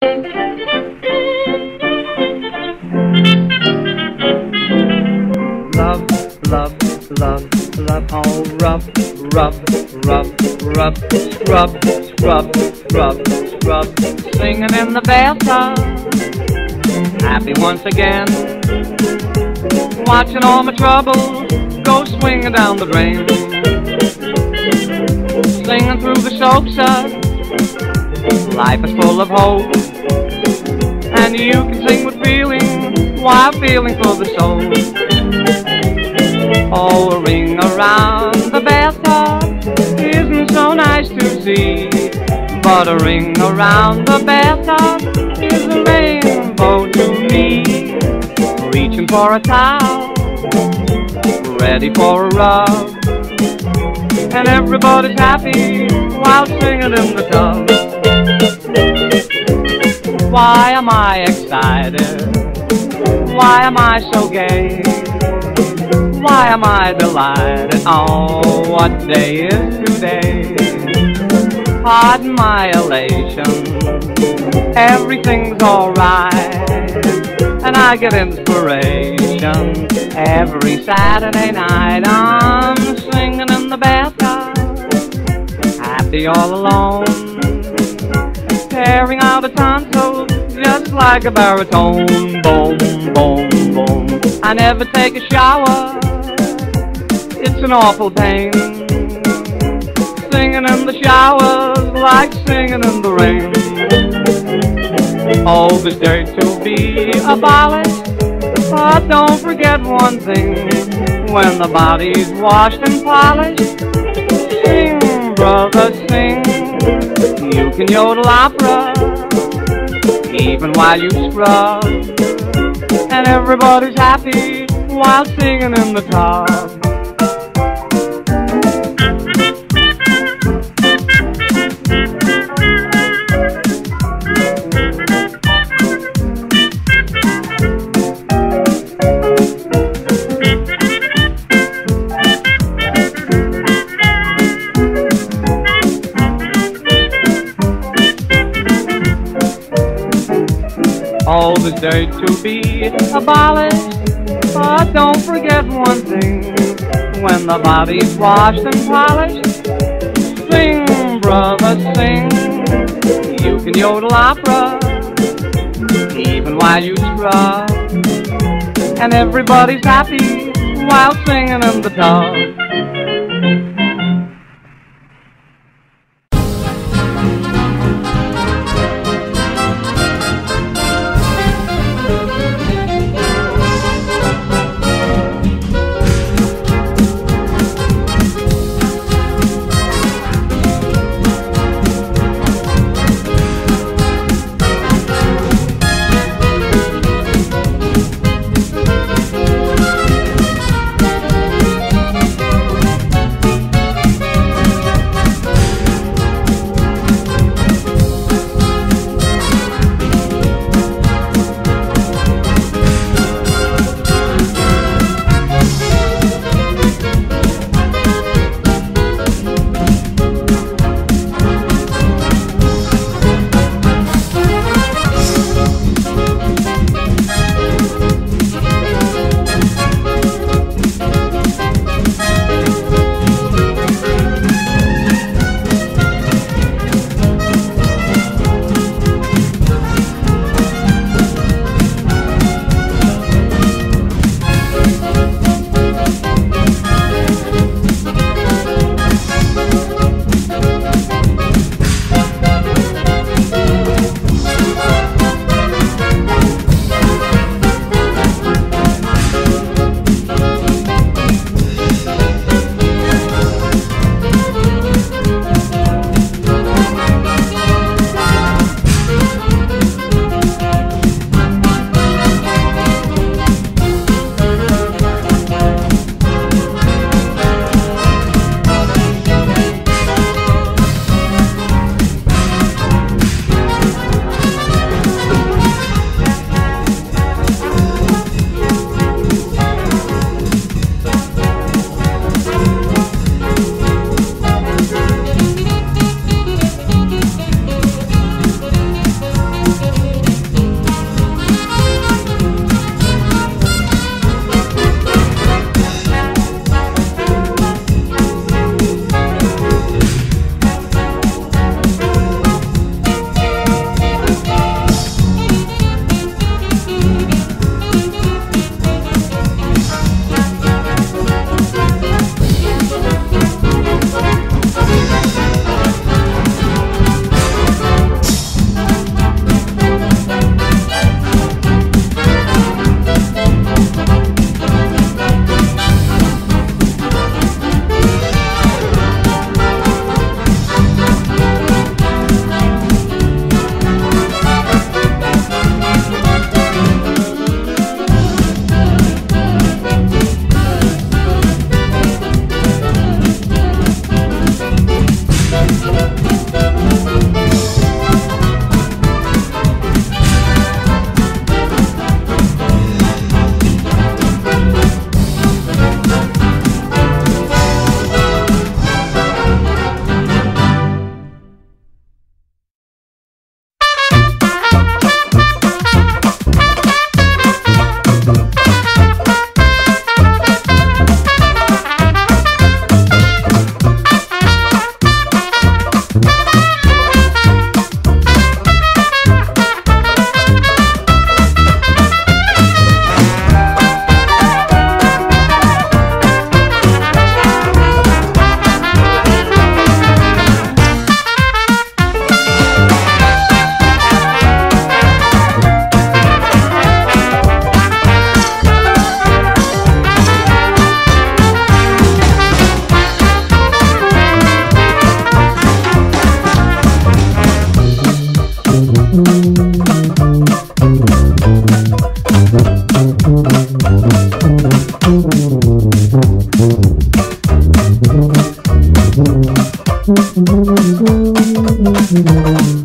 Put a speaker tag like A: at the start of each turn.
A: Love, love, love, love, oh, rub, rub, rub, rub, scrub, scrub, scrub, scrub, singing in the bathtub, happy once again, watching all my troubles go swinging down the drain, singing through the soap sud, life is full of hope, and you can sing with feeling, wild feeling for the soul. Oh, a ring around the bathtub isn't so nice to see, but a ring around the bathtub is a rainbow to me. Reaching for a towel, ready for a rub, and everybody's happy while singing in the tub. Why am I excited? Why am I so gay? Why am I delighted? Oh, what day is today? Pardon my elation, everything's alright, and I get inspiration every Saturday night. I'm singing in the bathtub, happy all alone, tearing out a tonsil just like a baritone. Boom, boom, boom. I never take a shower, it's an awful pain, singing in the showers like singing in the rain. Oh, this dirt to be abolished, but don't forget one thing, when the body's washed and polished, sing, brother, sing. You can yodel opera, even while you scrub, and everybody's happy while singing in the tub. All the dirt to be abolished, but don't forget one thing, when the body's washed and polished, sing, brother, sing. You can yodel opera, even while you scrub, and everybody's happy while singing in the tub.
B: Thank you.